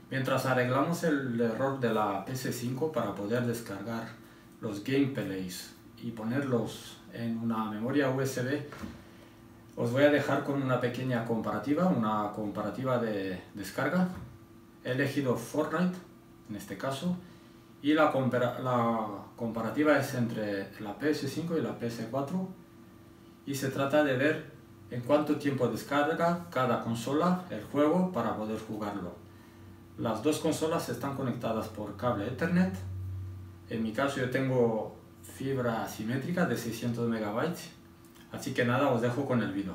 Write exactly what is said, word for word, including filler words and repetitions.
Mientras arreglamos el error de la P S cinco para poder descargar los gameplays y ponerlos en una memoria U S B, os voy a dejar con una pequeña comparativa, una comparativa de descarga. He elegido Fortnite en este caso y la, compara la comparativa es entre la P S cinco y la P S cuatro y se trata de ver en cuánto tiempo descarga cada consola el juego para poder jugarlo. Las dos consolas están conectadas por cable Ethernet. En mi caso yo tengo fibra asimétrica de seiscientos megabytes, así que nada, os dejo con el vídeo.